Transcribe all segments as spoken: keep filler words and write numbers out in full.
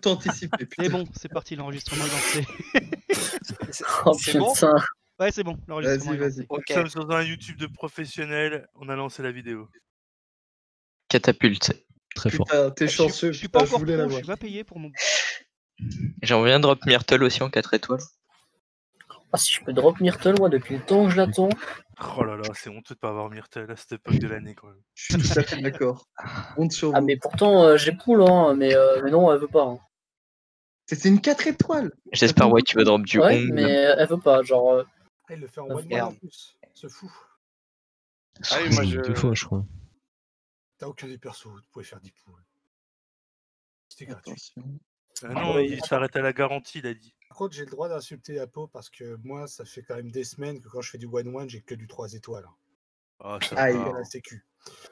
tout anticipé. C'est putain. bon, c'est parti, l'enregistrement est lancé. C'est Oh c'est bon? putain. Ouais, c'est bon, l'enregistrement Vas-y, est vas-y. lancé. Ok. Nous sommes sur un YouTube de professionnels, on a lancé la vidéo. Catapulte. Très fort. Putain, t'es Je suis- chanceux. Je suis putain, pas je encore voulais la pro, je voir. suis pas payé pour mon. J'aimerais bien drop Myrtle aussi en quatre étoiles. Ah, si je peux drop Myrtle, moi, depuis le temps que je l'attends. Oh là là, c'est honteux de pas avoir Myrtle à cette époque de l'année quand même. Je suis tout à fait d'accord. Honte sur Ah, vous. mais pourtant, euh, j'ai poule, hein, mais, euh, mais non, elle veut pas. Hein. C'était une quatre étoiles. J'espère ouais tu vas drop du Ouais, Hong. mais elle veut pas, genre. euh, Ah, il le fait en Ah, one man merde. en plus. C'est fou. Ah oui, moi je. Deux fois, je crois. T'as aucun des persos, tu pouvais faire dix poules. C'était gratuit. Attention. Ah non, il s'arrête à la garantie, il a dit. Par contre, j'ai le droit d'insulter Apo parce que moi, ça fait quand même des semaines que quand je fais du one one, j'ai que du trois étoiles. Ah, ça Aïe. va. À la sécu.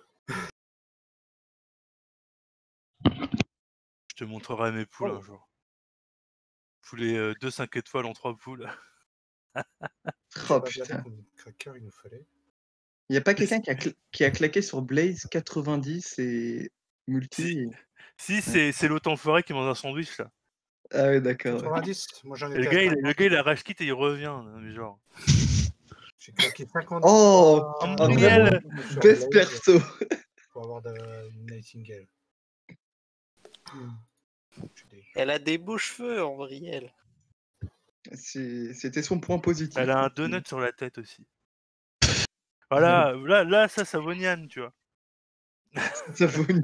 Je te montrerai mes poules Oh. un jour. Poulet euh, deux cinq étoiles en trois poules. Oh J'ai pas regardé putain. combien de crackers il nous fallait. Il n'y a pas quelqu'un qui, a cl- qui a claqué sur Blaze quatre-vingt-dix et multi. et- Si, c'est c'est l'autre enfoiré qui mange un sandwich là. Ah ouais, d'accord. ouais. quatre-vingt-dix, moi j'en Et le étais gars, à il, le cinquante. gars, il a rage kit et il revient. hein, Mais genre. J'ai claqué cinquante. Oh, Ah, ah, vraiment, sur best Blaze perso. pour avoir de, une Nightingale. Hmm. Je suis dégueu. Elle a des beaux cheveux, Ambrielle. C'est- C'était son point positif. Elle a un donut sur la tête aussi. Voilà, là, là, ça, ça vaut Nian, tu vois. Ça vaut une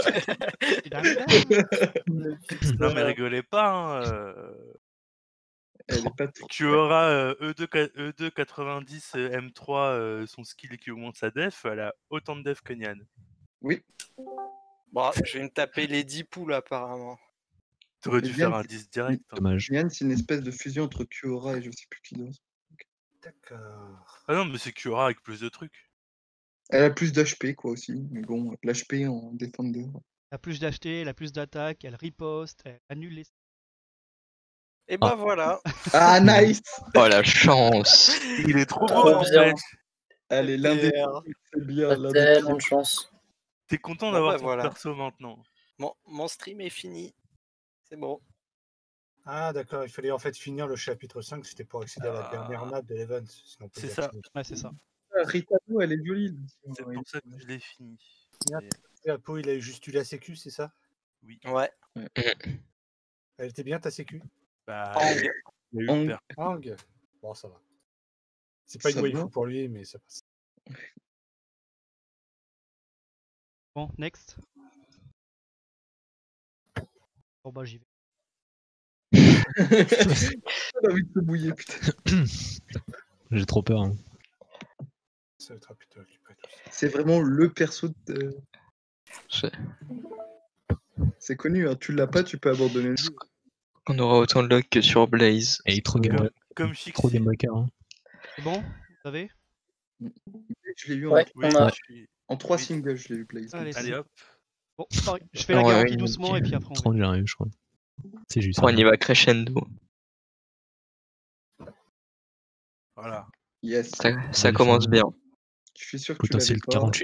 Non, mais rigolez pas. Hein, euh, Elle est pas trop. Tu auras euh, E deux, E deux quatre-vingt-dix euh, M trois, euh, son skill qui augmente sa def, elle a autant de def que Nian. Oui. Bon, je vais me taper les dix poules apparemment. T'aurais dû Mais faire Nian, un dix direct. hein. Dommage. Yann, c'est une espèce de fusion entre Kyora et je sais plus qui d'autre. D'accord. Ah non, mais c'est Kyora avec plus de trucs. Elle a plus d'H P, quoi, aussi. Mais bon, l'H P en Defender. Elle a plus d'acheter, elle a plus d'attaque, elle riposte, elle annule les. Et bah Ah. voilà. Ah, nice. Oh la chance. Il est trop Trop beau, bien. n'empêche. Allez, l'un des Super. c'est bien. Pas l'un des tellement pires. de chance. T'es content Bon, d'avoir bah, ton voilà. perso maintenant. Mon, mon stream est fini. C'est bon. Ah d'accord, il fallait en fait finir le chapitre cinq, c'était pour accéder à la Ah. dernière map de l'event. Sinon on peut C'est y ça. accéder. Ouais, c'est ça. Ah, Ritano, elle est jolie. là. C'est pour ça que je l'ai fini. Merde. Mais- Apo, il a eu juste eu la sécu, c'est ça? Oui. Ouais. Elle était bien ta sécu? Bah, Hang. il a eu Hang. le père. Hang. Bon, ça va. C'est pas Ça une waifu va. pour lui, mais ça passe. Bon, next. Bon bah j'y vais. Elle a envie de se bouiller, putain. J'ai trop peur. hein. Ça va être plutôt occupé tout ça. C'est vraiment le perso de. C'est- C'est connu, hein. Tu l'as pas, tu peux abandonner le jeu. On aura autant de luck que sur Blaze. Et trop Game, Comme, Boy- comme trop Chixi. Game Boy Car, hein. C'est bon? Vous savez? Je l'ai eu en, Ouais, Oui, on a. je suis- en trois oui. singles, je l'ai eu Blaze. Allez, Allez hop. Bon, pareil, je fais la Ah ouais, garantie ouais, doucement et puis après on trente, verra. j'arrive, je crois. C'est juste. On y va crescendo. Voilà. Yes. Ça, ça Ouais, commence je- bien. Je suis sûr que tu l'avais Potentiel pas. quarante-huit.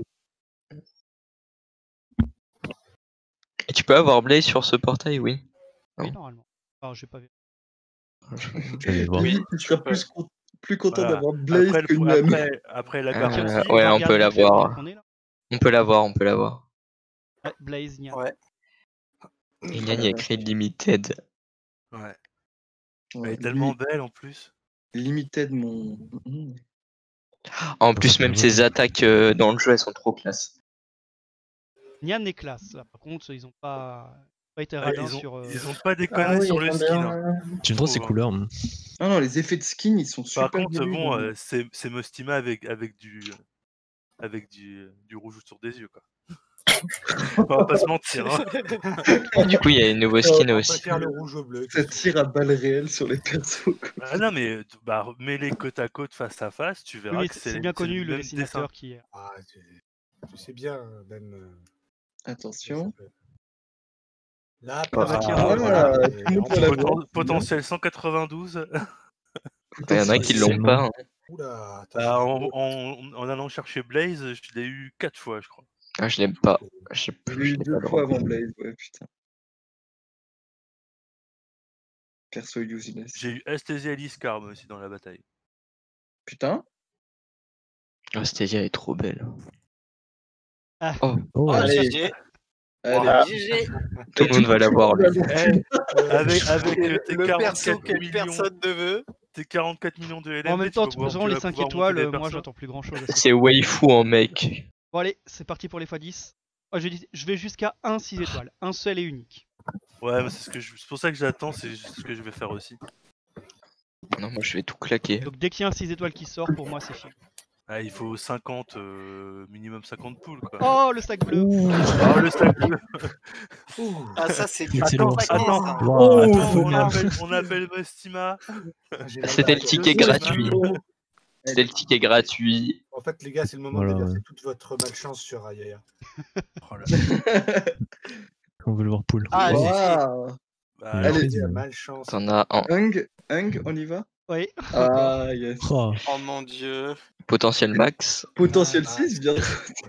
Et tu peux avoir Blaze sur ce portail, oui. Oui, normalement. Alors, j'ai pas vu. Je vais le voir. Oui, tu seras plus, con- plus content Voilà. d'avoir Blaze Après, que le- Nian. après, après la Euh, garantie. Aussi, ouais, va on regarder peut vite fait où l'avoir. est-ce qu'on est, là. On peut l'avoir, on peut l'avoir. Ouais, Blaze, Nian. Ouais. Et Nian, il y a écrit Limited. Ouais. Elle Ouais, est tellement lui, belle en plus. Limited, mon. Mmh. En plus, même ses attaques euh, dans le jeu, elles sont trop classe. Nian est classe, là. Par contre, ils ont pas, pas été Ah, radins ils, ont, sur. euh, ils ont pas déconné Ah oui, sur ils le sont skin. bien. hein. J'aime trop ces trouve, hein. couleurs. hein. Non, non, les effets de skin, ils sont super Par contre, bien bon, dans- euh, c'est c'est Mostima avec, avec du avec du, du rouge autour des yeux, quoi. On va pas se mentir. Hein. Du coup, il y a une nouvelle skin On aussi. préfère le rouge au bleu. Ça tire à balles réelles sur les persos. quoi. Ah non, mais bah, mets-les côte à côte, face à face, tu verras Oui, que c'est c'est c'est bien c'est connu le même dessinateur dessin. qui est. Ah, tu, tu sais bien, même. euh, Attention. Là, Ah bah tiens, Ah, voilà. tout le monde va la voir, Poten- c'est potentiel cent quatre-vingt-douze. Il y en a qui l'ont pas. hein. Oula, attends, Bah, j'ai- en, en- en allant chercher Blaze, je l'ai eu quatre fois, je crois. Ah, je l'aime pas. Je Je l'ai eu je l'ai deux pas le fois droit. avant Blaze, ouais, putain. Perso useless. J'ai eu Aesthesia et Liscar moi aussi dans la bataille. Putain. Aesthesia est trop belle. Ah. Oh, Oh, Oh, Allez. G G. Allez. G G. tout le monde va l'avoir, lui. Eh, avec avec euh, tes Le perso quarante-quatre que millions, personne ne veut. tes quarante-quatre millions de L M D, En même tu temps, vas de toute pouvoir- façon, tu les vas cinq pouvoir monter étoiles, des euh, moi persos. j'attends plus grand chose. C'est waifu en mec. Bon, allez, c'est parti pour les fois dix. Oh, je, dis- je vais jusqu'à un six étoiles, un seul et unique. Ouais, mais c'est ce que je- c'est pour ça que j'attends, c'est ce que je vais faire aussi. Non, moi je vais tout claquer. Donc dès qu'il y a un six étoiles qui sort, pour moi c'est fini. Ah, il faut cinquante, euh, minimum cinquante poules quoi. Oh, le sac bleu. Oh, le sac bleu. Ah, ça, c'est du Excellent. paquet, Attends, ça. Wow, Attends, attends, on merde. appelle, on appelle Mastima. C'était le ticket gratuit. C'était le ticket gratuit. En fait, les gars, c'est le moment Voilà, de déverser ouais. toute votre malchance sur Ayaya. Oh là. On veut le voir pool. Ah, G G. Waouh. Bah, Allez. alors, Allez. J'ai la malchance. T'en as un Hung, Hung, on y va? Oui. Ah, yes. Oh, Oh mon dieu. potentiel max. Potentiel Ah, six, bien.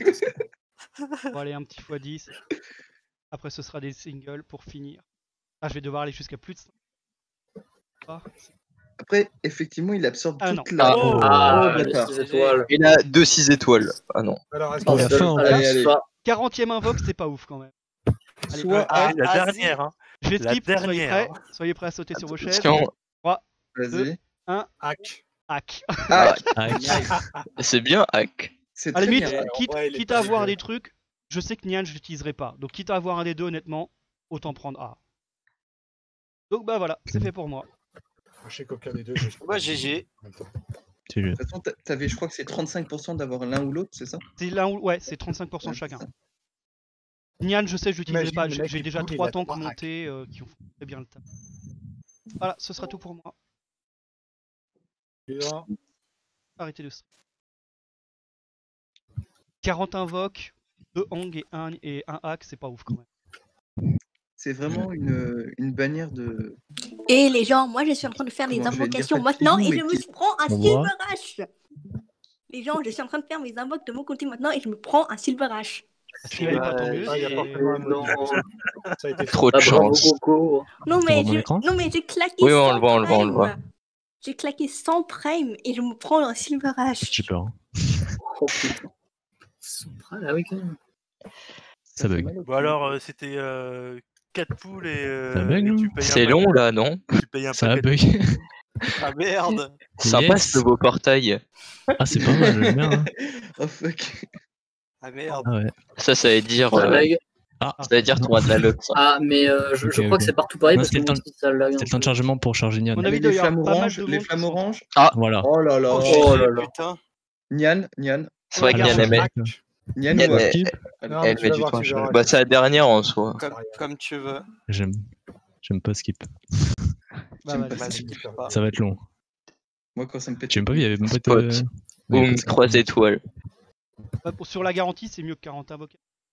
Bon, allez, un petit fois dix. Après, ce sera des singles pour finir. Ah, je vais devoir aller jusqu'à plus de cinq. Ah, Après, effectivement, il absorbe Ah, toute non. la. Oh. Ah, Oh, les bâtard. six étoiles. Il a deux six étoiles. Ah non. Alors, est-ce Oh, que la ça- fin, en Allez, allez. Ça, quarantième invoque, c'est pas ouf quand même. Allez, Soit Ah, la ah, dernière, hein. je vais la skip, soyez dernière, prêts. hein. Soyez prêts à sauter sur vos chaises. Attention. vas-y. hack. Hack. Ah, ah, C'est bien hack. c'est À la très limite, bien. en quitte, vrai, il est quitte pas à avoir dégueu. des trucs, je sais que Nian, je l'utiliserai pas. Donc, quitte à avoir un des deux, honnêtement, autant prendre A. Donc, bah voilà, c'est fait pour moi. Je sais qu'aucun des deux. je- Moi, G G. tu veux. De toute façon, t'a- t'avais, je crois que c'est trente-cinq pour cent d'avoir l'un ou l'autre, c'est ça? C'est l'un ou ouais, c'est trente-cinq pour cent Ouais, c'est chacun. ça. Nian, je sais, je l'utiliserai Imagine pas. le J'ai mec j'ai qui déjà coule, il trois a tanks trois hacks. montés euh, qui ont fait bien le taf. Voilà, ce sera tout pour moi. Suivant. Arrêtez de stream. quarante invoques, deux hang et un, et un hack, c'est pas ouf quand même. C'est vraiment une, une bannière de. Et les gens, moi je suis en train de faire les Comment je vais dire, invocations pas de maintenant et filou, je mais me qui- prends un On Silver voit. Ash. Les gens, je suis en train de faire mes invoques de mon côté maintenant et je me prends un Silver Ash. Si elle est pas tant mieux. Ah, il y a c'est- forcément un non. mot. Ça a été fait. Trop de Ah, bravo, chance. Coco. Non Tu mais, vois mon je... écran non mais j'ai claqué Oui, on cent le voit, on le voit, on le voit. prime. J'ai claqué cent prime et je me prends un Silver Ash. J'ai peur. hein. Oh putain. Ah oui, quand même. Ça fait bug. mal au Bon cul. alors, euh, c'était euh, quatre poules et, euh, Ça bug, et non tu payes un C'est paquet- long là, non? Tu payes un Ça a paquet de- bug. Ah merde. Sympa Yes. ce beau portail. Ah, c'est pas mal, j'aime bien. hein. Oh fuck. Ah merde. Ah ouais. Ça, ça veut dire. Ça euh, lag. Ah, ça veut dire qu'on a de la luck. ça. Ah, mais euh, je, je Ok, crois ok. que c'est partout pareil Non, parce que c'était moi le aussi ça lag. c'est un le temps de peu. chargement pour charger Nian. Mon Allez, avis, il doit les y avoir flammes pas mal oranges, de les monde qui flammes sont- oranges. Voilà. Oh là là. Oh, Oh G G, là là. putain. Nian, Nian, C'est vrai que Regarde, Nian aimait. Hack. Nian Nian, ou Hack? elle- Skip. Non, Eh, Elle tu met vas du voir, temps à tu changer. verras. Bah, c'est la dernière en soi. Comme, comme tu veux. J'aime. J'aime pas skip. Bah, J'aime vas-y. pas Bah, ça. skip pas. Ça va être long. Moi, quand ça me pète. J'ai même pas vu, il y avait même pas Spot. de. Boum, trois étoiles. Bah, pour- sur la garantie, c'est mieux que quarante invoques.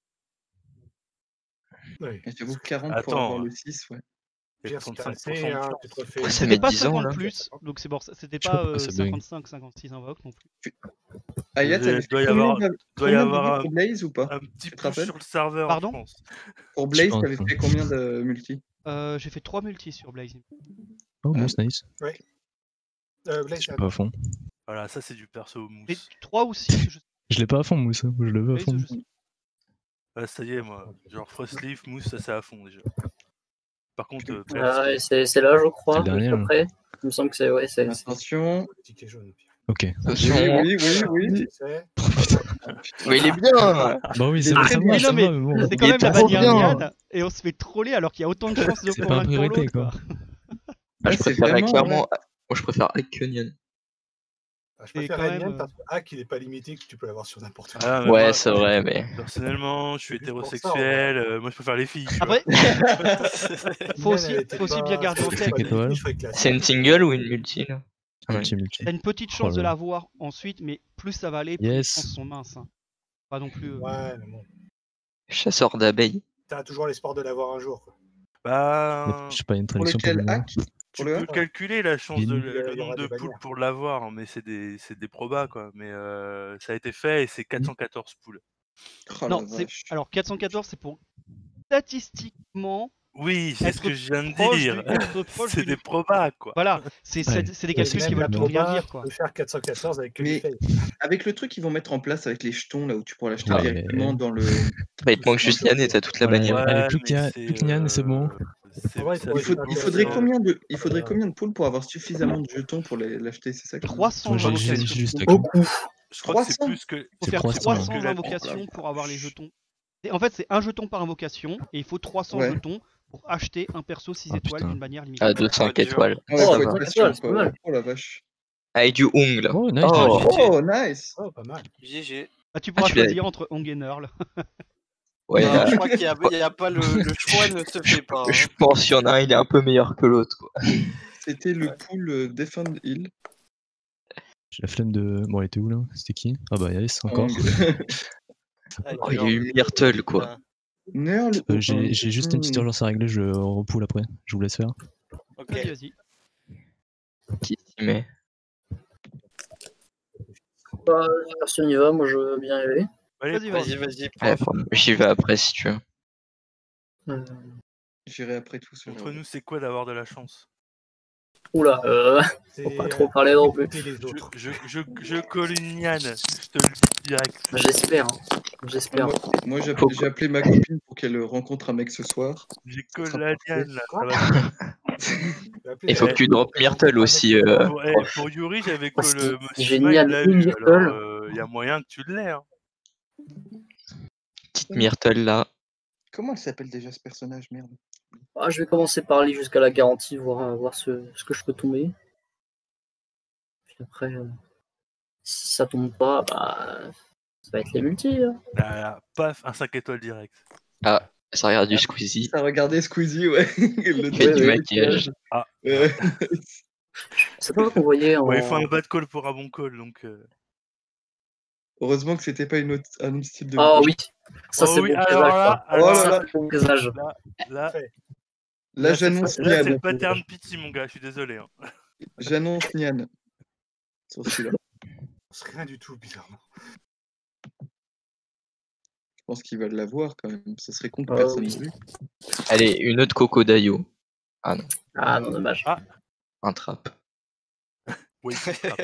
Oui. J'avoue, quarante pour Attends. avoir le six, ouais. Et Pire, c'est trente-cinq pour assez, cent de hein, chance. tu te refais- Pourquoi ça C'était met pas dix ans cinquante là? plus, donc c'est bon, c'était Je sais pas pas pourquoi euh, ça bug. cinquante-cinq, cinquante-six invoques non plus. Ayat, Il t'avais fait doit y combien avoir- de- doit y combien de avoir vues un- pour Blaze ou pas? Un petit Tu te push rappelles sur le serveur, Pardon je pense. Pour Blaze, pense, t'avais ouais. fait combien de multi? Euh, j'ai fait trois multis sur Blaze. Oh, Mousse, nice. Euh, Blaze, Je l'ai pas à fond. Voilà, ça c'est du perso mousse. Et trois ou six, je sais Je l'ai pas à fond, Mousse. hein. Je le veux à Blaze, fond. je sais. Ouais, ça y est, moi. Genre Frostleaf, mousse, ça c'est à fond déjà. Par contre, euh, Blaze, Ah, ouais, c'est c'est là, je crois. C'est le dernier, juste après. Il me semble que c'est. Ouais, c'est. c'est- Attention. ticket jaune. Ok. Attention. Oui, oui, oui, oui. C'est- Mais il est bien. Bah oui, c'est Ah, vrai, ça oui, va, non, ça mais va, mais bon. C'est quand Il même est la trop bannière bien. Nian, et on se fait troller alors qu'il y a autant de chances de C'est pas pour la l'un que pour priorité, l'autre. quoi. quoi. Ah, je c'est préférais vraiment, clairement. ouais. Moi, je préfère Hack que Nian. Ah, je Et préfère quand même, Alien euh, parce que Hack, il est pas limité, que tu peux l'avoir sur n'importe quoi. Ah, mais Ouais, moi, c'est vrai, mais. Personnellement, je suis C'est juste pour ça, hétérosexuel, euh, moi je préfère les filles. tu Après, faut Nian, aussi, elle était faut aussi pas- bien garder en elle tête était pas étoiles. limité, je ferais que la- C'est une single ou une multi là? Ouais. Multi, multi. t'as une petite Oh chance là de là. l'avoir ensuite, mais plus ça va aller, plus les Yes. chances sont minces. hein. Pas non plus. euh, Ouais, mais bon. Chasseur d'abeilles. T'as toujours l'espoir de l'avoir un jour, quoi. Bah, Je sais pas, une Pour traduction pour lequel le moment. Hack? tu Pour le peux Hack? calculer la chance Il- de il le, y le aura nombre de des poules bannières. pour l'avoir, mais c'est des, c'est des probas quoi. Mais euh, ça a été fait et c'est quatre cent quatorze poules. Oh non, la c'est vache. alors quatre cent quatorze, c'est pour statistiquement Oui, c'est ce Être que je viens de proche dire. du- être proche C'est du- des probas, quoi. Voilà, c'est c'est- Ouais. c'est des Ouais, calculs c'est qui ça. veulent tout La rien proba dire, quoi. peut faire quatre cent quatorze avec que du Mais fail. avec le truc qu'ils vont mettre en place avec les jetons, là où tu pourras l'acheter Ouais. directement dans le. Bah, il te manque juste Yann et t'as toute la Voilà, bannière. allez, Ouais, plus mais qu'il y a- c'est, plus qu'il y a, c'est bon. euh, c'est- En vrai, ça pour Il, fait faut- il beaucoup, faudrait euh, combien de, il faudrait Euh, combien de poules pour avoir suffisamment de jetons pour les- l'acheter, c'est ça que je me trois dis. cents Moi, j'ai j'ai invocations. juste la Beaucoup. Je crois que c'est trois cents? plus que. Il faut C'est faire trois cents, trois hein. cents que la- invocations pour avoir les jetons. Et en fait, c'est un jeton par invocation et il faut trois cents Ouais. jetons pour acheter un perso six Ah, étoiles putain. d'une bannière limitée. À deux cinq Ouais, dur. étoiles. Ouais, Ça faut Oh, être va. cinq patient, étoiles, c'est pas quoi. mal. Oh la vache. Avec du Hong là. Oh, nice. Oh. G G. Oh, nice. Oh, pas mal. G G. Bah, tu pourras tu l'as- choisir entre Hong et Nurl. Ouais, Non, là, je crois qu'il y a, il y a pas le, le choix ne se fait pas. je hein. pense qu'il y en a un, il est un peu meilleur que l'autre, quoi. C'était le pool euh, Defend Hill. J'ai la flemme de. Bon, elle était où là? C'était qui? Ah bah, yes, encore. Hong. Ah, Oh, il y a dur. eu Myrtle, quoi. Ah, Nurl ou Euh, j'ai Hong? j'ai juste une petite Hmm. urgence à régler, je repoule après. Je vous laisse faire. Ok. Vas-y, vas-y. Qui s'y met? Bah, personne n'y va, moi je veux bien y aller. Allez, Vas-y, Vas-y, vas-y. Ouais, prof. j'y vais après si tu veux. Euh, J'irai après tout seul. montre-nous c'est quoi d'avoir de la chance. Oula, euh, C'est, faut pas euh, trop parler non plus. écouter les Je, autres. je, je, je colle une Yann, je te le dis direct. J'espère, hein. J'espère. Moi, moi, j'ai Faut appelé, j'ai appelé ma copine pour qu'elle rencontre un mec ce soir. J'ai Ça colle sera la parfait. Yann là, ça Quoi va. J'ai appelé Il faut la- que tu droppes Myrtle aussi. euh, Pour, eh, pour Yuri, j'avais Parce que que le j'ai Moshima, mis il à l'a une eu, Myrtle. alors il y a moyen que tu l'aies. Hein. Petite Myrtle là. Comment elle s'appelle déjà ce personnage, merde? Ah, je vais commencer par aller jusqu'à la garantie, voir, euh, voir ce, ce que je peux tomber. Puis après, euh, si ça tombe pas, bah, ça va être les multis. Hein. Là, là, paf, un cinq étoiles direct. Ah, ça regarde du Squeezie. Ça regardait Squeezie, ouais. Le Il fait truc du de maquillage. Ah, Euh, C'est pas qu'on voyait en. ouais, il faut un bad call pour un bon call, donc... euh, Heureusement que c'était pas une autre, un autre style de. Ah oui, ça Oh c'est oui, bon alors présage. là, ça. alors là Ça, là. c'est bon présage. Là, là, Fait. Là, là, c'est le j'annonce pa- là, c'est le Nian. pattern pity, mon gars, je suis désolé. Hein. J'annonce Nian. Sur celui-là. C'est rien du tout, bizarrement. Je pense qu'ils veulent l'avoir quand même. Ça serait con que Ah personne oui. ne vu. Allez, une autre Crocodile. Ah non, Ah non, dommage. Ah. un trap. Oui,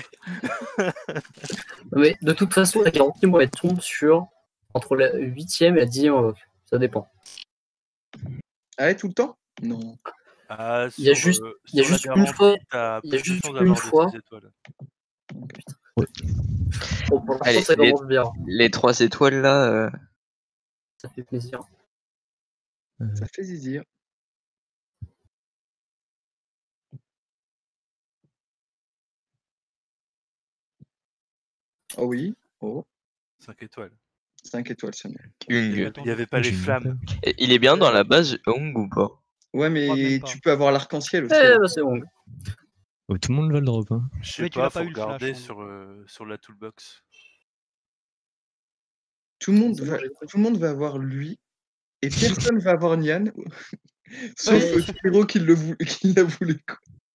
Mais de toute façon, la garantie, moi, elle tombe sur entre la huitième et la dixième invoque. Ça dépend. Ah ouais, tout le temps? Non. Ah, Il y a sur, juste- euh, il y a sur la juste une garantie, fois- t'as il y a plus de juste chances une d'avoir des fois. six étoiles. Bon, pour l'instant, Allez, ça les- commence bien. Les trois étoiles là, euh, Ça fait plaisir. Ça fait zizir. Oh oui. Oh. cinq étoiles. cinq étoiles, c'est mieux. Il n'y Hung. avait, il y avait pas les J'ai une flammes. Et il est bien dans la base Hung ou pas? Ouais, crois même mais pas. tu peux avoir l'arc-en-ciel aussi. Eh bah, c'est bon. Oh, tout le monde va le drop. Hein. Je sais Mais tu pas, l'as pas faut eu, le flash, regarder hein. sur, euh, sur la toolbox. Tout le monde C'est va, bon, j'ai compris. tout le monde va avoir lui et personne va avoir Nian, sauf Ouais. euh, Spyro qui le vou- qui l'a voulu. quoi.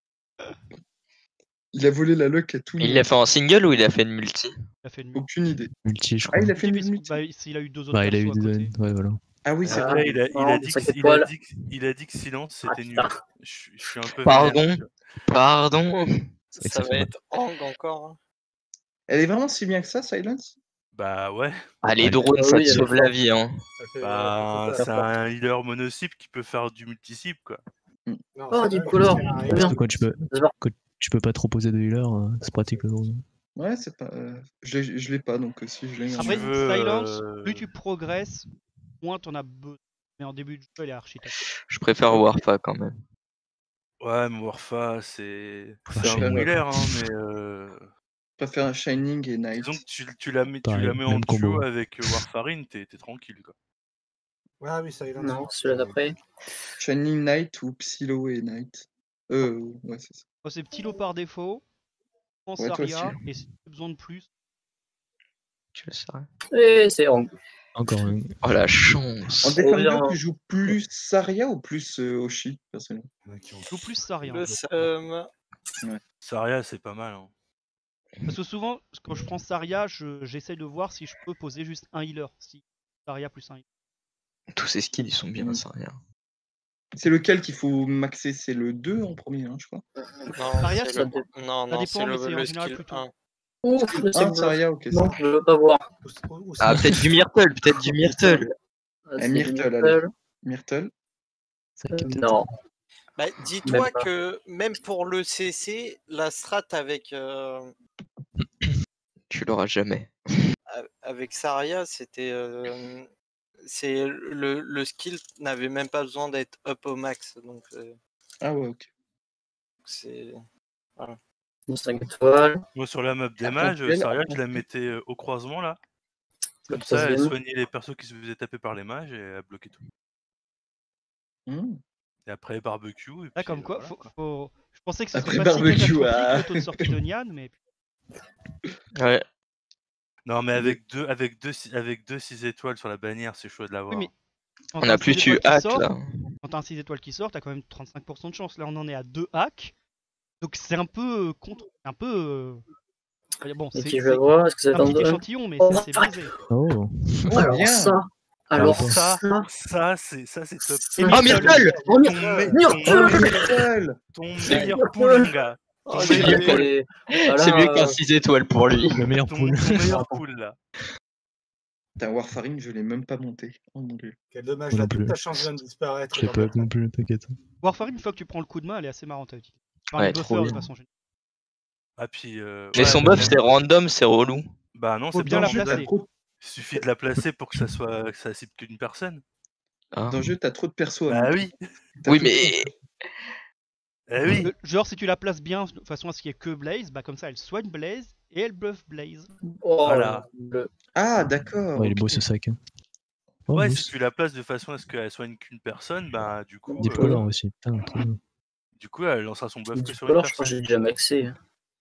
Il a volé la luck à tout le Il monde. l'a fait en single ou il a fait une multi? Il a fait une multi. Aucune idée. Multi, je Ah, crois. il a fait une Puisque- multi. bah, il a eu deux autres Bah, il a eu persos à des. côté. Ouais, voilà. Ah oui, c'est Ah, vrai. Après, il a, il non, a mais dit cinq que, il, a étoiles. dit que, il a dit que silence Ah, c'était nul. putain. Je, suis- je suis un peu Pardon. vénère, tu vois. Pardon. C'est vrai que Ça ça fait va mal. être Hang encore. hein. Elle est vraiment si bien que ça, Silence? Bah ouais. Ah, les Allez. drones, Ah ça oui, te elle est sauve la forte. vie, hein. Ça fait, Bah, euh, c'est ça fait un healer mono-cible qui peut faire du multi-cible, quoi. Non, Oh, ça du va, color, c'est un très héros. bien. De quoi tu peux. D'abord, que tu peux pas trop poser de healer, euh, c'est pratique le drone. Ouais, c'est pas. euh, Je l'ai je l'ai pas, donc euh, si je l'ai. Après, tu veux, Silence, euh, plus tu progresses, moins t'en as besoin. Mais en début de jeu, elle est archi top. Je préfère Warfa quand même. Ouais, mais Warfa, c'est Faut c'est un faire bon Shining. healer, hein, mais euh, Je préfère un Shining et Night. disons que tu, tu la mets, tu Pareil, la mets en même combo. duo avec euh, Warfarine, t'es t'es tranquille, quoi. Ah oui, ça non, celui-là d'après. Shining Night ou Psylo et Night. Euh, ouais, c'est ça. Moi, c'est petit lot par défaut, en Ouais, toi Saria, aussi. et si tu as besoin de plus, Tu le sais. Et c'est Hang. Encore un. Oh la En chance. Defender, bien. tu joues plus Saria ou plus euh, Oshi, personnellement? ou plus Saria. Le seum. Saria, c'est pas mal. Hein. Parce que souvent, quand je prends Saria, je- j'essaye de voir si je peux poser juste un healer. Si Saria plus un healer. Tous ces skills, ils sont bien, Mm. ça rien. C'est lequel qu'il faut maxer? C'est le deux en premier, hein, je crois. Non, Saria, c'est ça le... dé- non, ça non, dépend, c'est mais le, c'est en le général skill plutôt. un. Ouf, Skill le un, Saria. Saria, ok. Non, ça. je veux pas voir. Ou- ou- ou Ah, c'est- peut-être du Myrtle, peut-être du Myrtle. Ah, Eh, c'est Myrtle, Myrtle. allez. Myrtle. Ça Euh, capte. Non. Bah, Même dis-toi pas. que même pour le C C, la strat avec, euh, Tu l'auras jamais. a- avec Saria, c'était. euh, c'est le, le skill n'avait même pas besoin d'être up au max. Donc, euh, Ah ouais, ok. c'est. cinq étoiles. Moi, sur la map des Ah, mages, ponctuel, Saria, ah, je la ponctuel. mettais euh, au croisement là. Le Comme ça, elle troisième. soignait les persos qui se faisaient taper par les mages et elle bloquait tout. Hmm. Et après, barbecue. Et Là, puis, comme euh, quoi, voilà, faut, quoi. faut- je pensais que ce Après serait pas si barbecue, catastrophique ah. le taux de sortie de Nyan, mais Ouais. Non, mais Mais- avec deux, avec deux, si- avec deux six étoiles sur la bannière, c'est chaud de l'avoir. oui, mais quand On t'as a un plus six tu étoiles qui hack sort, là. quand t'as un six étoiles qui sort, t'as quand même trente-cinq pour cent de chance. Là, on en est à deux hacks, donc c'est un peu euh, contre, un peu. euh, Bon, Et c'est puis je c'est vais voir, est-ce que ça un t'en petit donne? échantillon, mais Oh, c'est c'est fuck. biaisé. Oh, Oh, Alors bien. ça, Alors alors ça, ça, ça, c'est ça, c'est top. Et Oh, Myrtle. Myrtle oh, Ton, Myrtle. me- Myrtle. Myrtle. ton, ton meilleur pool, mon gars. Oh, C'est mieux mais- pour mais- C'est voilà, mieux qu'un euh, six étoiles pour lui. le meilleur Ton, pool. ton meilleur pool là. Putain, Warfaring, je l'ai même pas monté. Oh mon dieu. Quel dommage, Moi là, non toute plus. ta chance vient de disparaître. Je dans l'ai le pas non plus, t'inquiète. Warfaring, une fois que tu prends le coup de main, elle est assez marrante à utiliser. Enfin, Ouais, les trop buffers de bien. façon générale. Ah, puis. Euh, Mais ouais, son bah, buff, c'est random, c'est relou. Bah non, Faut c'est bien pas la Dans le jeu, t'as placer. trop... Il suffit de la placer pour que ça soit que ça cible qu'une personne. Hein. Dans le jeu, t'as trop de persos à Bah monter. oui. T'as Oui, tout le mais Eh oui. Euh, Genre, si tu la places bien de façon à ce qu'il n'y ait que Blaze, bah comme ça, elle soigne Blaze et elle buff Blaze. oh, Voilà. le- Ah, d'accord. Ouais, il est ok. beau ce sac. Hein. Oh, Ouais, beau, si ce- tu la places de façon à ce qu'elle soigne qu'une personne, bah du coup, Des euh, poilants aussi. Putain, trop bien. du coup, elle lancera son buff que du sur une alors, je crois personne. que j'ai déjà maxé. Une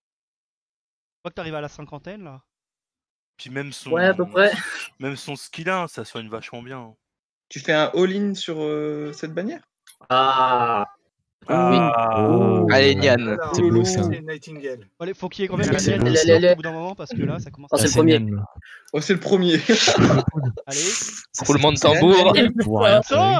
fois que t'arrives à la cinquantaine, là. Puis même son, Ouais, à peu près. même son skill un, ça soigne vachement bien. Tu fais un all-in sur euh, cette bannière? Ah, Ah, Oh. allez, Nyan. Alors, C'est beau, ça. c'est Nightingale. Allez, faut qu'il y ait quand même Allez, un Nyan allez, qui allez, sorte allez. au bout d'un moment parce que là, ça commence Oh, à. c'est Ah, le premier. Nyan, là. Oh, c'est le premier. Allez, C'est Roulement de ça. tambour. Pour rien, ça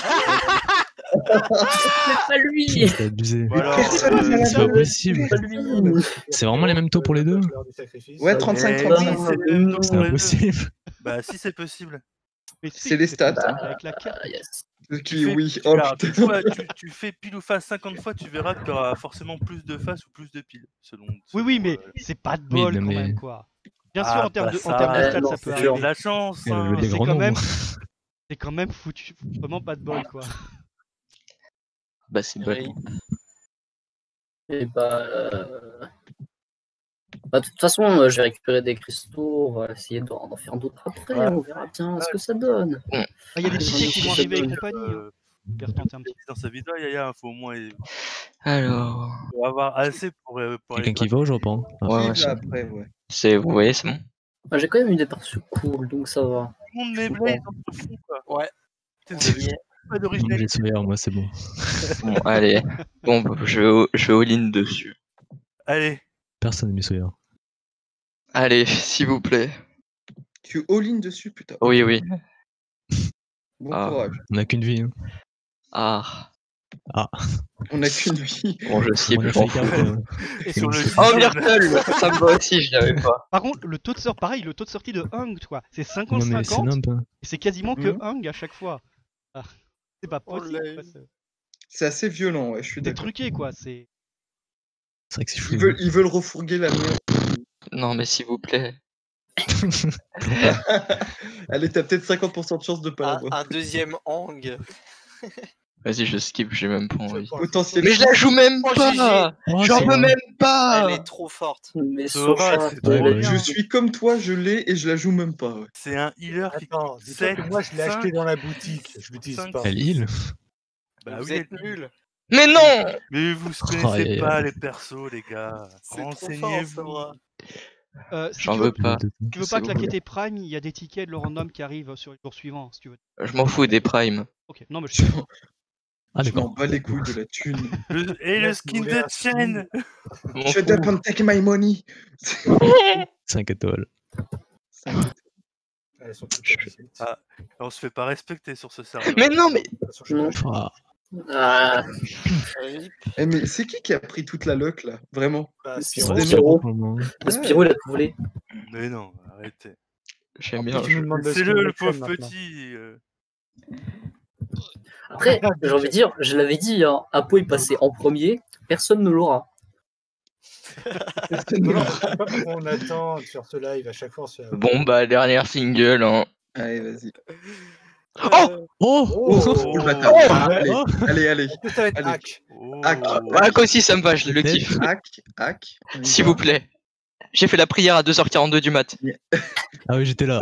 c'est pas lui. c'est abusé. Bon, alors, Personne euh, n'a C'est pas possible. C'est pas lui. C'est vraiment les mêmes taux pour les deux? L'heure du sacrifice. Ouais, Euh, trente-cinq, eh trente-cinq. oui, c'est le même taux C'est pour les deux. impossible. Bah si, c'est possible. Mais si, C'est les stats, possible, hein. Avec la carte. Ah, yes. Qui, Tu fais- oui. tu- Oh, alors, tu, putain. vois, tu, tu fais pile ou face cinquante fois, tu verras que tu auras forcément plus de face ou plus de pile. Selon, Oui, selon, oui, mais euh, c'est pas de Oui, bol non, quand mais- même, quoi. Bien Ah, sûr, en termes bah de, en ça, termes de ouais, stats, non, ça c'est peut c'est sûr. de arriver. la chance. Et le hein. jeu Mais des c'est grands quand même, nombres. c'est quand même foutu, vraiment pas de bol, quoi. Bah, c'est bon. Oui. Et bah, euh, bah, de toute façon, euh, j'ai récupéré des cristaux, on va essayer d'en d'en faire d'autres après, Ouais. on verra bien ce que ça donne. Ah, il y a des Ouais, tickets qui vont c'est arriver et bon. compagnie. hein. Euh, Je vais retenter un petit dans sa vidéo, Yaya, faut au moins Alors. faut avoir assez pour, euh, pour aller Quelqu'un qui va ou je reprends? Ah, Ouais, Qui ouais, va c'est bon. après, ouais. C'est, vous voyez, c'est bon. Bah, j'ai quand même eu des persos cool, donc ça va. tout le monde met Blaze en fond, quoi. Ouais. C'est On y est. pas non, d'originalité. j'ai Sawyer, moi, c'est bon. Bon, allez. Bon, bah, je vais, au- je vais all-in dessus. Allez, Personne n'aime Sawyer. Allez, s'il vous plaît. Tu all-in dessus, putain. Oui, oui. Bon Ah. courage. On n'a qu'une vie. Hein. Ah. On n'a qu'une vie. Bon, je skip. On a je fait m'en les fous. cartes. euh, et sur le Oh, sixième, Myrtle. Ça me va aussi, je l'avais pas. Par contre, le taux de sortie, pareil, le taux de sortie de Hung, toi, c'est Non, mais c'est cinquante cinquante, nimp. Hein. et c'est quasiment que Mhm. Hung à chaque fois. Ah, c'est pas Oh possible. là. quoi, c'est C'est assez violent, ouais, je suis c'est d'accord. truqué, quoi. C'est. C'est vrai que c'est chou. Ils veulent, ils veulent refourguer la mienne. Non, mais s'il vous plaît. Allez, t'as peut-être cinquante pour cent de chance de pas Un, l'avoir. un deuxième hang. Vas-y, je skip, j'ai même pas envie. Potentiellement. Mais je la joue même Oh, pas. G G. Oh, J'en c'est veux bon. même pas. Elle est trop forte. Mais Sora, Sora, c'est t'as trop la- bien. Je suis comme toi, je l'ai et je la joue même pas. Ouais. c'est un healer qui Attends, coûte dis-toi sept, que moi je l'ai acheté cinq. dans la boutique, je l'utilise cinq. pas. Elle heal. Bah Vous oui, êtes elle- nuls. Mais non. Mais vous Oh, connaissez aïe, aïe, pas aïe. les persos, les gars. C'est trop fort, Renseignez-vous. Sora. Euh, si J'en tu veux veux, pas. tu veux Si pas vous claquer voulez. tes primes, il y a des tickets de le random qui arrivent sur les jours suivants, si tu veux. Je m'en fous des primes. Ok, non, mais je Je Ah, je m'en d'accord. bats les couilles de la thune. Le- et le Moi, skin je voulais de un Chen. Je m'en Shut fous. up and take my money. cinq étoiles. Elles sont toutes petites. Ah, on se fait pas respecter sur ce serveur. Mais non, mais De toute façon, je Mm. l'ai Mmh. acheté. Ah, Ah, Eh, mais c'est qui qui a pris toute la luck là? Vraiment? Bah, Le Spiro. système- Spiro. Vraiment. Le Spiro, il a tout volé. Mais non, arrêtez. J'aime En bien. plus, tu nous je- demandes de C'est skin le, le de pauvre chaîne maintenant. petit. euh. Après, j'ai envie de dire, je l'avais dit, hein, Apo est passé en premier, personne ne l'aura. Non, non, je sais pas pourquoi on attend de faire ce live à chaque fois. on se fait- Bon, bah, dernière single. Hein. Allez, vas-y. Oh Oh, Oh. le bâtard. Oh. Allez, Oh. allez, allez. En plus, ça va être Allez. hack. Oh. Hack. Hack aussi, ça me va, je le Peut-être. kiffe. Hack, hack. on y S'il va. vous plaît. J'ai fait la prière à deux heures quarante-deux du mat. Ah oui, j'étais là.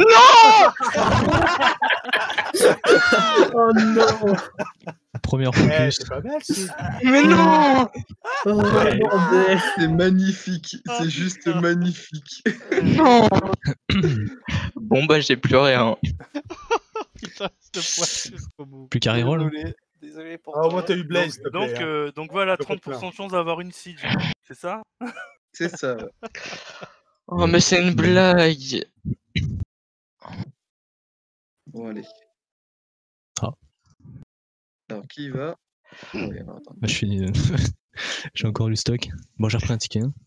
Oh non. Première Eh, focus. c'est pas mal, si. Mais non. Oh, bordel. C'est magnifique. C'est juste magnifique. Non. Bon, bah, j'ai plus rien. Putain, cette fois jusqu'au bout. Plus qu'à reroll. Désolé, désolé pour Ah, au moins, toi. t'as eu Blaze, s'il te Donc, plaît. hein. euh, donc voilà, Je peux te trente pour cent de chance d'avoir une siege. C'est ça? C'est ça. Oh, mais c'est une blague. Bon, allez. Ah. Alors, qui y va? Ouais, alors, attends. Bah, je suis. J'ai encore le stock. Bon, j'ai repris un ticket. Hein.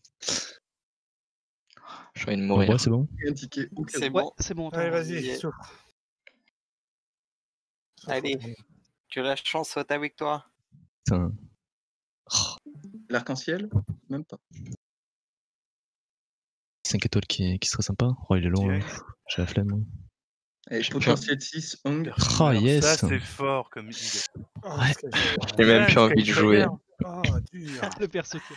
J'ai envie de En mourir. vrai, c'est bon. Un ticket. au cas C'est où. Ouais, bon. c'est bon. Allez, attends. vas-y, Yeah. souffre. Souffre, Allez. vas-y. Que la chance soit avec toi. Putain. L'arc-en-ciel? Même pas. cinq étoiles qui, qui serait sympa. Oh, il est long. Tiens. Là. J'ai la flemme. Hein. Allez, J'ai potentiel six, Hong. Oh, Alors, yes. Ça, c'est fort comme idée. Oh, Ouais. c'est dur. J'ai même plus Tiens, envie de jouer. Oh, dur. Le perso qui-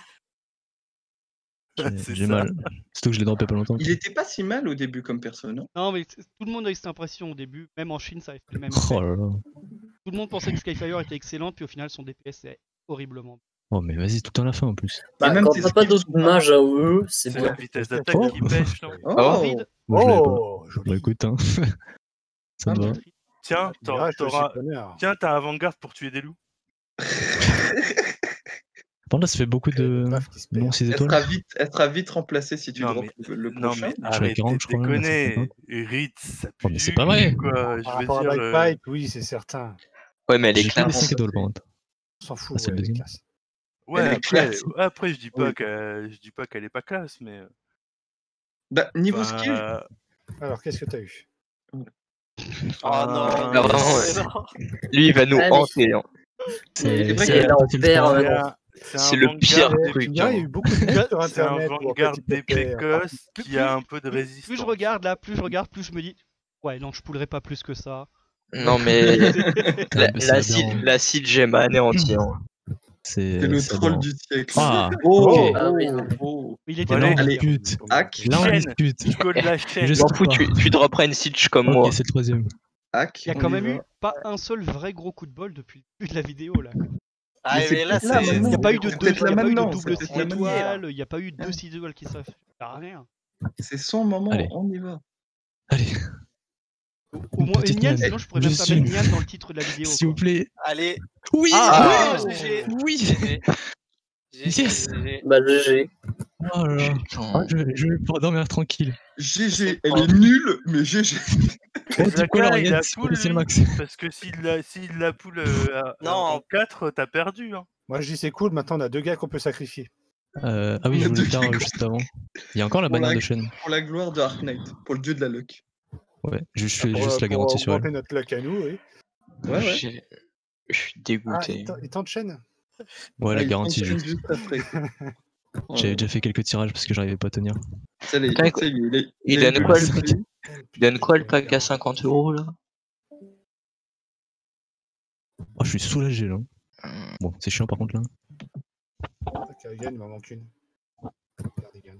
J'ai C'est j'ai ça. mal. Surtout que je l'ai droppé pas longtemps. Il était pas si mal au début comme personne, non? Non, mais c- tout le monde a eu cette impression au début. Même en Chine, ça avait fait le même Oh effet. là là. Tout le monde pensait que Skyfire était excellente, puis au final, son D P S est horriblement. Oh, mais vas-y, tout à la fin en plus. Et Bah, même quand tes t'as pas skills d'autres sont pas- mages à E, c'est C'est bien. la vitesse d'attaque Oh. qui pêche, non? Oh, Aride, Moi, je l'avais pas. Oh, joli. Bah écoute, hein. Ça me Ah, va. bah. Tiens, t'auras- Mirage, je suis t'auras- preneur. Tiens, t'as avant-garde pour tuer des loups. Par contre, là, ça fait beaucoup de. Le paf qui se perd. Non, six Elle étoiles. sera vite, elle sera vite remplacée si tu Non, drops mais- le, le Non, prochain. mais à arrête quarante, de je crois, là, déconner. Ritz, ça pue Oh, mais c'est du pas vrai. cul, quoi. Je Par veux rapport dire. à euh, Bike Pipe, oui, c'est certain. Ouais, mais elle est J'ai plus les classe. cinq étoiles par contre. On s'en fout, Ah, c'est ouais, le elle est deuxième. classe. Ouais, Elle est après, classe. après, je dis pas Oui. qu'elle, je dis pas qu'elle est pas classe, mais. Bah, niveau enfin, skill, euh, Alors, qu'est-ce que t'as eu? Oh Ah, non, Ah, mais vraiment, c'est- ouais. Lui, il va nous Ah, mais- hanter. Hein. C'est vrai c'est qu'elle est là en c'est le paire, trois. euh, c'est non. un- c'est un C'est le pire avant-garde truc. Tu me diras, il y a eu beaucoup de news sur C'est un internet. où, en fait, avant-garde il te des perd. précoces Plus- qui a un peu de résistance. plus je regarde là, plus je regarde, plus je me dis. Ouais, non, je poulerai pas plus que ça. Non, mais la, c'est la, aberrant. seed- la Siege m'a anéanti. Hein. C'est c'est le c'est troll aberrant. du siècle. Ah, Oh, ok. Ah oui. oh. Mais il était Allez, lent. Là, on allez. discute. Hack, Là, on Chaîne. discute. Je code la chaîne. Je Je m'en sais fous, pas. tu, tu dropperas une Siege comme moi. Ok, c'est le troisième. hack. Il y a on quand y même va. eu pas un seul vrai gros coup de bol depuis le début de la vidéo là. Ah, Mais c'est mais là, peut-être là, c'est. maintenant. Il n'y a pas eu de C'est deux, peut-être il y a là pas eu de maintenant, double c'est six peut-être là maintenant. étoiles, il n'y a pas eu deux six étoiles qui savent. Ça sert à rien. C'est son moment, Allez. on y va. Allez, Au moins petite une Nian, Nian. sinon je pourrais Je même pas suis mettre une- Nian dans le titre de la vidéo. s'il vous quoi. plaît. Allez, Oui. Ah, G G. Oui. G G. Yes. G G. Bah, G G. Oh là là. Putain. Ah, je, je vais pouvoir dormir tranquille. G G, C'est elle pas- est nulle, mais G G. Oh, Mais du coup, Zaka, alors, il Yann, a c'est poule, quoi, c'est le lui, max. parce que s'il la, s'il la poule euh, à- Non. en quatre, t'as perdu. Hein. Moi, je dis c'est cool. Maintenant, on a deux gars qu'on peut sacrifier. Euh, ah oui, je voulais le faire euh, juste avant. Il y a encore la Pour bannière la- de chaîne. Pour la gloire de Ark Knight, pour le dieu de la luck. Ouais, je fais Pour, juste la pour garantie sur elle. augmenter notre luck à nous, oui. Ouais, ouais. J'ai- Je suis Ah, dégoûté. il tente- il tente chaîne. Ouais, la il garantie. fonctionne je- juste après. J'avais déjà fait quelques tirages parce que j'arrivais pas à tenir. Ça, les- Putain, tu sais, il est- il est donne quoi, le petit. Il donne quoi le pack à cinquante euros là? Oh, je suis soulagé là. Bon, c'est chiant par contre là. Carrigan, il m'en manque une. Cardigan.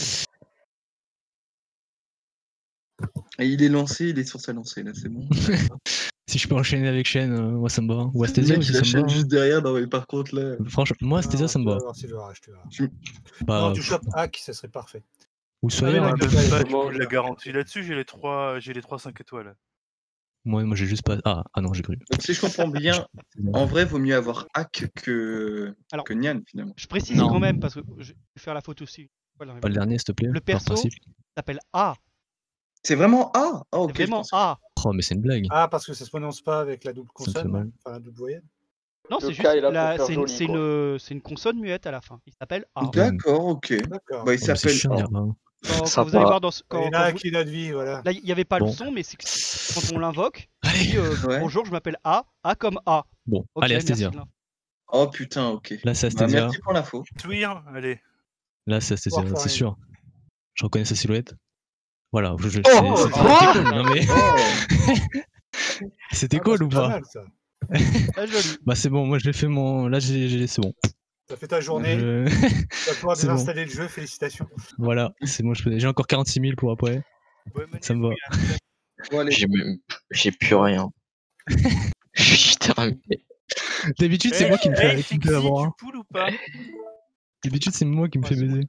Et il est lancé, il est sur sa lancée, là, c'est bon. Si je peux enchaîner avec Shen, euh, moi ça me va. Ou Le Astésia mec, aussi il a ça me chaîne va. hein. juste derrière, non, mais par contre, là. Franchement, moi Astésia ça me Tu va. vas voir si je vais arracher, tu vas voir. Bah, Non, tu chopes hack, ça serait parfait. ou Sawyer, Ah, hein. mais Je là, donne il pas faut du comment- coup la garantie là-dessus. J'ai les trois, j'ai les trois cinq étoiles. Moi, moi j'ai juste pas. Ah, ah non, j'ai cru. Donc, si je comprends bien, en vrai, vaut mieux avoir Hack que, Alors- que Nian, finalement. Je précise Non. quand même parce que je vais faire la faute aussi. Voilà, Pas le dernier, s'il te plaît. Le par perso principe. s'appelle A. C'est vraiment A Ah, ok. C'est vraiment je pensais- A. Oh, mais c'est une blague. Ah, parce que ça se prononce pas avec la double Ça me fait consonne, mal. enfin la double voyelle. Non, c'est Le juste K est là la- pour faire c'est une, joli, c'est quoi. une, c'est une consonne muette à la fin. Il s'appelle A. D'accord, ok. D'accord. Bah, il Oh, mais c'est s'appelle chiant, A. il y a pas- Quand, quand Ça vous allez va. voir dans ce- Il y quand, en quand a vous- qui notre vie, voilà. là, il n'y avait pas Bon. le son, mais c'est que quand on l'invoque, il Allez. dit euh, Ouais. bonjour, je m'appelle A, A comme A. Bon, Ok, allez, merci Astésia. de l'info. Oh putain, ok. Là, c'est Bah, Astésia. merci pour l'info. Twir, allez. Là, c'est Astésia, Warframe. c'est sûr. Je reconnais sa silhouette. Voilà, je, je, Oh, c'est- oh, c'était quoi cool, non mais Oh, c'était Ah, cool bah, ou c'est pas pas mal, ça. Très joli. Bah c'est bon, moi j'ai fait mon, là j'ai, j'ai- c'est bon. Ça fait ta journée. Je- Tu vas pouvoir c'est bon. désinstaller le jeu, félicitations. Voilà, c'est bon, je peux- j'ai encore quarante-six mille pour après. Ouais, Manu, Ça me va. oui, hein. bon, allez. J'ai même- j'ai plus rien. Je suis terminé. D'habitude c'est Eh, moi qui me eh, fais, qui me Fixie, fait avoir. tu hein. poules ou pas? D'habitude c'est moi qui me Ouais, fais c'est moi. baiser.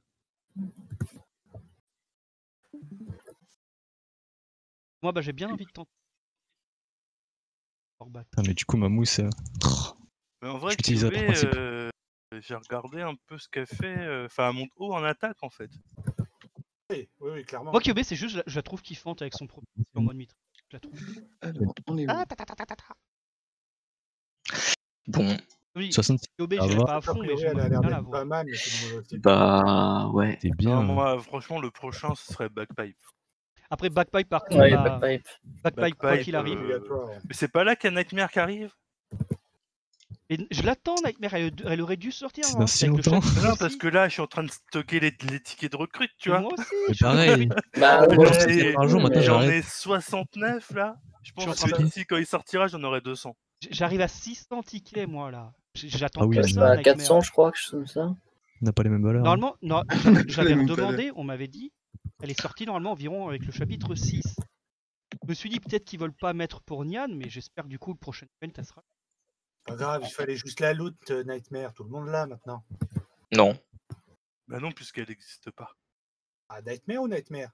Moi, bah, j'ai bien envie de tenter. Orbat. Putain, mais du coup ma mousse, euh, Mais en vrai, J'utilise la Kyobé, principe. euh, j'ai regardé un peu ce qu'elle fait. euh, Enfin, elle monte haut en attaque en fait. Oui, oui, oui, clairement. Moi, Kyobé, c'est juste, je la, je la trouve kiffante avec son premier en mode mitre. Je la trouve. Alors, on est où Ah, ta, ta, ta, ta, ta, ta. Bon, Oui, soixante, Kyobé, ça je va. pas à A fond, mais priori, elle a j'aimerais l'air bien la d'être voir. pas mal, mais c'est du mauvais type. bah ouais. c'est bien. Non, moi, franchement, le prochain, ce serait Bagpipe. Après, Backpipe, par contre, Ouais, bah, Backpipe. Backpipe, quoi Backpipe, qu'il arrive. euh, Obligatoire, ouais. Mais c'est pas là qu'il y a Nightmare qui arrive? Et je l'attends, Nightmare, elle, elle aurait dû sortir. C'est hein, dans si avec le longtemps. chapitre Non, aussi. parce que là, je suis en train de stocker les, les tickets de recrute, tu Et vois. moi aussi. Mais je suis en train de pareil. faire Bah, Ouais, moi, j'en je ai- sais par jour, maintenant, mais- J'en j'arrête. ai soixante-neuf là. Je Je suis en pense train que de- d'ici quand il sortira, j'en aurai deux cents. une- J'arrive à six cents tickets, moi, là. J- J'attends Ah oui, que mais- ça, Bah, Nightmare. quatre cents, je crois, quelque chose comme ça. On n'a pas les mêmes valeurs. hein. Normalement, non, On a j'avais pas j'avais les mêmes redemandé, on m'avait dit, elle est sortie normalement environ avec le chapitre six. Je me suis dit peut-être qu'ils veulent pas mettre pour Nian, mais j'espère que du coup le prochain event, elle sera. Pas grave, il fallait juste la loot, euh, Nightmare. Tout le monde l'a maintenant. Non. Bah non, puisqu'elle n'existe pas. Ah, Nightmare ou Nightmare?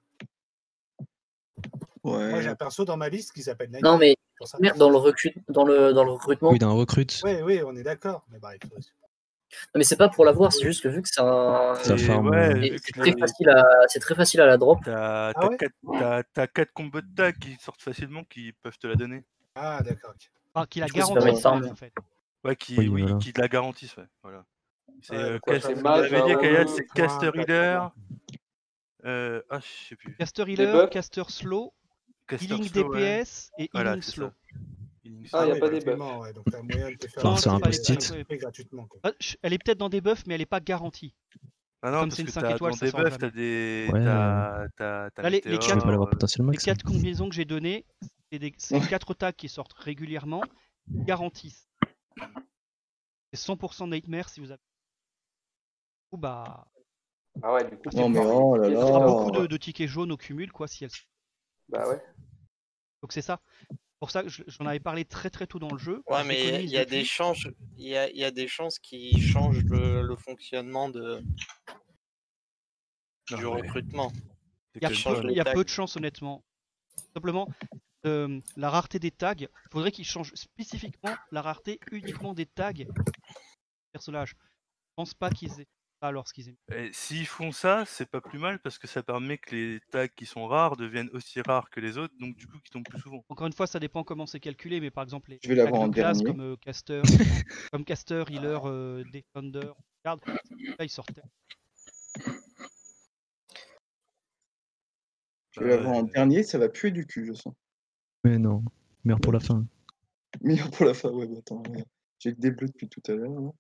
Moi, j'ai Ouais. un perso dans ma liste qui s'appelle Nightmare. Non, mais Pour ça. merde, dans le, recrut... dans le, dans le recrutement. Oui, d'un recrute. Oui, oui, on est d'accord. Mais bref. Non, mais c'est pas pour l'avoir, c'est juste que vu que c'est un. Ça Et farm, ouais, euh, et vu c'est que très les- facile à, c'est très facile à la drop. t'as Ah t'as ouais quatre, t'as- t'as quatre combos de tag qui sortent facilement qui peuvent te la donner. Ah, d'accord. ok. Enfin, qui la Du coup, ça garantit permet de farmer. en fait. Ouais, qui, Oui, oui, voilà. qui te la garantissent, ouais. Voilà. C'est Ouais, euh, donc, quoi, cast- c'est comme mage, il avait dit à euh, Kayat, deux c'est points, caster quatre healer. points. Euh, ah, je sais plus. Caster Des healer, buffs caster slow, Caster healing slow, ouais. D P S et Voilà, healing c'est slow. ça. Healing Ah, slow. y a oui, pas des effectivement, ouais, donc t'as moyen de te faire Faut Non, faire c'est un pas les post-it. buffs, ouais. gratuitement. Quoi. Ah, ch- Elle est peut-être dans des buffs, mais elle est pas garantie. Ah non, Comme parce c'est une que cinq t'as étoiles, dans ça des sort buffs, jamais. t'as des. Ouais. T'as. T'as. t'as Là, les- les Météore, Je vais pas l'avoir euh, potentiel Les max. hein. quatre combinaisons que j'ai données, c'est des- c'est quatre tags qui sortent régulièrement, qui garantissent. C'est cent pour cent Nightmare si vous avez. Du coup, bah, Ah ouais, du coup. Non, c'est mais fort. oh là Et ça là. fera ça, beaucoup quoi. de, de tickets jaunes au cumul, quoi, si elles. Bah ouais. Donc c'est ça. Pour ça que je- j'en avais parlé très très tôt dans le jeu. Ouais, Je mais l'économise il y a depuis. des chances, il y a, il y a des chances qui changent le, le fonctionnement de, Non, du mais recrutement. c'est Il y a, que change peu, dalle. les il y a tags. peu de chance, honnêtement. Simplement, euh, la rareté des tags, il faudrait qu'ils changent spécifiquement la rareté uniquement des tags personnages. Je pense pas qu'ils aient ça lorsqu'ils aiment. Et s'ils font ça, c'est pas plus mal parce que ça permet que les tags qui sont rares deviennent aussi rares que les autres, donc du coup qui tombent plus souvent. Encore une fois, ça dépend comment c'est calculé, mais par exemple, les Je vais tags l'avoir en de classe dernier. comme euh, caster, comme caster, healer, euh, defender, regarde, là ils sortent. Je vais l'avoir en Ouais. dernier, ça va puer du cul, je sens. Mais non, meilleur pour la fin. Meilleur pour la fin, ouais, mais attends, regarde. J'ai que des bleus depuis tout à l'heure. là.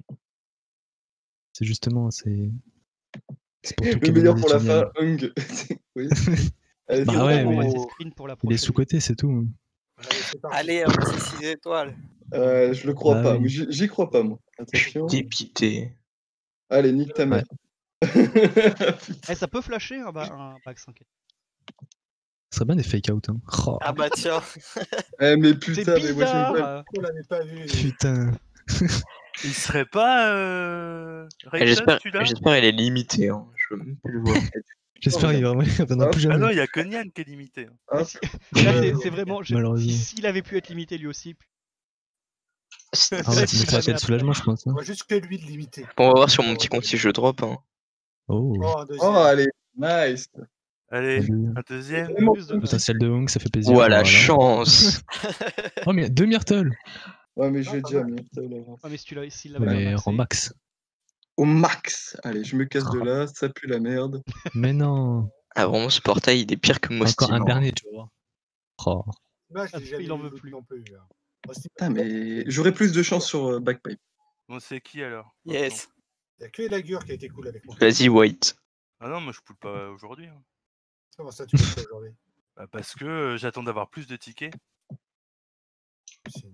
C'est justement, c'est. C'est pour tout Le calmer meilleur les pour la tunnels. fin, Hung. Oui. Allez, Bah c'est ouais, bon. on va mais- laisser sprint pour la Il est prochaine. sous-côté, c'est tout. Allez, c'est parti. Allez, un petit six étoiles. Euh, je le crois Bah pas, oui. mais j'y j'y crois pas, moi. Je suis Attention. dépité. Allez, nique ta mère. Eh, ça peut flasher un, ba- un bac cinq. Ce serait bien des fake out. Hein. Oh, Ah bah tiens, Eh, mais C'est putain, mais moi bizarre. je euh. On l'avait pas vu. putain. Il serait pas euh... Et Rayton, J'espère celui-là j'espère il est limité. Hein. Je veux même plus le voir. J'espère qu'il va il reviendra Ah, plus Ah jamais. non, il y a que Nian qui est limité. hein. Hein. Mais si- Là, c'est Ouais, c'est vraiment. je- Malheureusement. si- S'il avait pu être limité lui aussi. Ah ouais, Ouais, ça c'est mettrait un peu jamais de soulagement, je pense. On hein. voit juste que lui de limité. Bon, on va voir sur mon petit compte si je drop. Hein. Oh. Oh, un deuxième. Oh, allez, nice. Allez, Salut. un deuxième. Vraiment Plus de- Potentiel de Hong, ça fait plaisir. Ouah la voilà. chance. Oh, mais deux Myrtle. Ouais, mais Ah, j'ai pas déjà mal. Myrtle avant. Ah, mais si tu l'as- s'il l'avait pas Mais en maxé. max. Au max. Allez, je me casse de Oh. là, ça pue la merde. Mais non. Ah, vraiment, ce portail, il est pire que Encore Mosty. un dernier, tu vois. Oh. Bah, je Ah, l'ai jamais il en eu veut l'autre plus. non plus. hein. Moi, c'est- Putain, mais j'aurais plus de chance sur euh, Backpipe. Bon, c'est qui alors? Yes. Il y a que Elagure qui a été cool avec moi. Vas-y, White. Ah non, moi je poule pas aujourd'hui. hein. Comment ça, tu fais pas aujourd'hui? Bah, parce que euh, j'attends d'avoir plus de tickets. Si.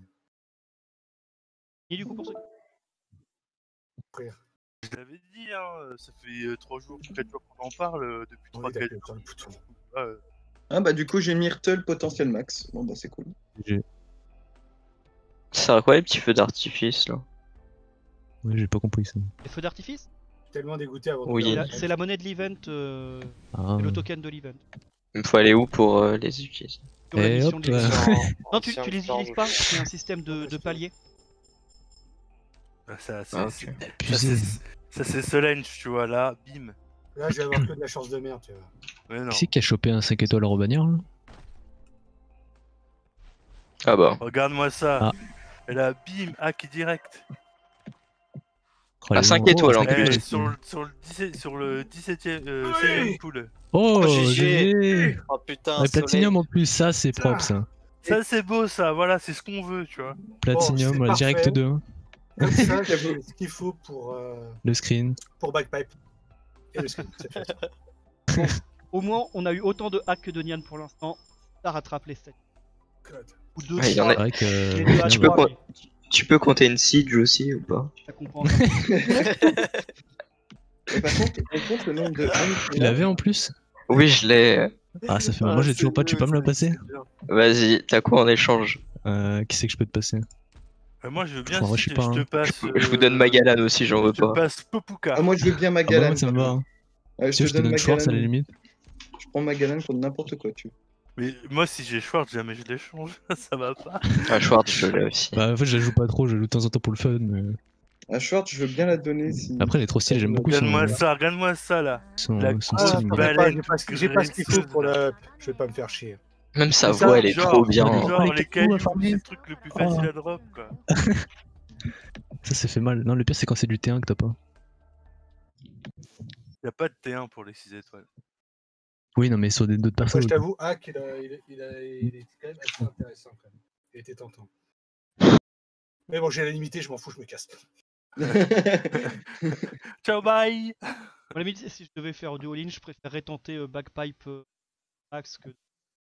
Et du coup, pour ceux Frère. Je l'avais dit, hein, ça fait euh, trois jours, quatre jours qu'on en parle, euh, depuis Oui, trois quatre d'accord, jours. sur le bouton. euh, Ah bah du coup j'ai Myrtle potentiel max. Bon bah c'est cool. J'ai- C'est incroyable, les petits feux d'artifice là. Ouais, j'ai pas compris ça. les feux d'artifice, Tellement dégoûté avant de Oui. c'est regarder la, le c'est la monnaie de l'event, euh, Ah. c'est le token de l'event. Il me faut aller où pour euh, les utiliser? Sur la Et mission hop de là. l'event. En- Non, tu, ancien tu les sort utilises de- pas, c'est un système de, de paliers. bah, ça, c'est, Ah, ok. c'est- ça, Abusé. c'est, ça, c'est Solange, tu vois, là, bim. Là, je vais avoir que de la chance de merde, tu vois. Mais non. Qui c'est qui a chopé un cinq étoiles en bannière là? Ah bah. Regarde-moi ça. Ah. Elle a bim, hack direct. Oh, Ah, les cinq gens- étoiles, oh, en cinq plus. Eh, étoiles, sur, c'est- le- sur le dix-sept sur le dix-septième euh, Oui. seizième pool. Oh, Oh, G G. G G. Oh putain, Ouais, Soleil. Platinum en plus, ça c'est Putain. propre ça. Ça, c'est beau, ça, voilà, c'est ce qu'on veut, tu vois. Platinum, c'est voilà, direct parfait. deux. Comme ça, j'ai ce qu'il faut pour, euh, Le screen. pour Backpipe. Et le screen, c'est fait. Au moins, on a eu autant de hacks que de Nian pour l'instant. Ça rattrape les sept. God. Ou deux, Ouais, il y en trois. a- C'est vrai que. Les au deux final, à Tu ouais. peux, trois, con- tu peux compter une siege aussi ou pas? ça comprend encore. Et par contre, on compte le nombre de hangs Tu l'avais en plus? Oui, je l'ai. Ah, ça fait mal. Moi j'ai toujours pas, tu peux pas me la passer? Vas-y, t'as quoi en échange? Euh, qui c'est que je peux te passer? Euh, moi, je veux bien, Oh, moi, si je suis je, pas te un- passe. Je vous donne euh, Magalan aussi, j'en veux Je te pas. passe Popuka. Ah moi je veux bien Ah bah Magalan. moi ça me va. hein. Ouais, Si tu veux, je te donne Schwartz à la limite. Je prends Magalan contre n'importe quoi tu veux. Mais moi, si j'ai Schwartz, jamais je l'échange. Ça va pas. Ah, Schwartz, je l'ai aussi. Bah en fait je la joue pas trop, je la joue de temps en temps pour le fun. Mais... À Schwartz je veux bien la donner si. Après elle est trop stylée, j'aime beaucoup son, Regarde-moi ça, regarde-moi ça là. son, La son grosse Ah, style. t'en as pas, baleine j'ai pas, toute j'ai pas ce qu'il faut graisseuse, pour là. le. Je vais pas me faire chier. Même sa C'est ça, voix, elle est genre, trop bien. Oh, Genre les les cailloux, cailloux, informés. c'est le truc le plus facile Oh. à drop quoi. Ça ça fait mal. Non le pire c'est quand c'est du T un que t'as pas. Y'a pas de T un pour les six étoiles. Oui non mais sur des d'autres Moi, personnes. je t'avoue, Hack, il, a, il, a, il, a, il est quand même assez intéressant. Quand même. Il était tentant. Mais bon, j'ai la limité, je m'en fous, je me casse. Ciao, bye. À la limite, si je devais faire du all-in, je préférerais tenter euh, Backpipe euh, Max que.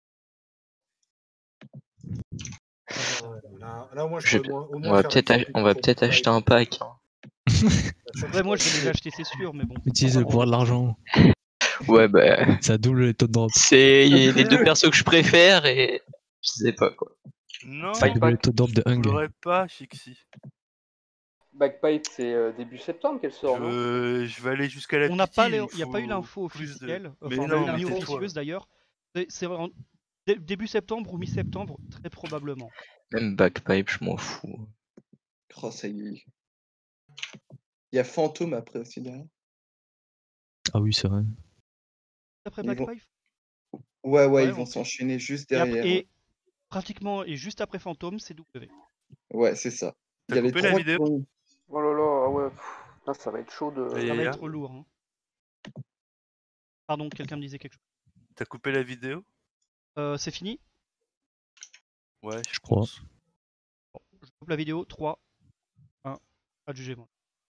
Là, là, au moins, je Je- peux au moins- au moins On va faire peut-être un ach- petit on va pour peut-être Backpipe. acheter un pack. hein. Ouais, moi je vais les acheter, c'est sûr, mais bon. Utilise le pouvoir de l'argent. Ouais, bah. Ça double les taux de drop. C'est il y a les deux persos que je préfère et. Je sais pas quoi. Non, Ça double les taux de drop de je Hung. l'aurais pas, Fixie. Backpipe, c'est euh, début septembre qu'elle sort, non Je... je vais aller jusqu'à la On n'a pas, petite, les- il il n'y a pas eu faut l'info plus de- officielle, Mais enfin non, même mais mi-officieuse tais-toi. d'ailleurs. C'est c'est en dé- début septembre ou mi-septembre, très probablement. Même Backpipe, je m'en fous. Oh ça y est. Il y a Fantôme après aussi derrière. Ah oui c'est vrai. Après Ils vont- Backpipe Ouais ouais, Ouais, ils vont ok. s'enchaîner juste et, après- derrière. et pratiquement, et juste après Fantôme, c'est W. Ouais c'est ça. Il y T'as a les coupé la trois vidéo qui vont- Oh là là, ah ouais, pff, là, ça va être chaud de. Aïe, Ça aïe, va aïe. être lourd. hein. Pardon, quelqu'un me disait quelque chose. T'as coupé la vidéo? Euh, c'est fini. Ouais, je Je crois. pense. Je coupe la vidéo. trois, un, adjugez-moi.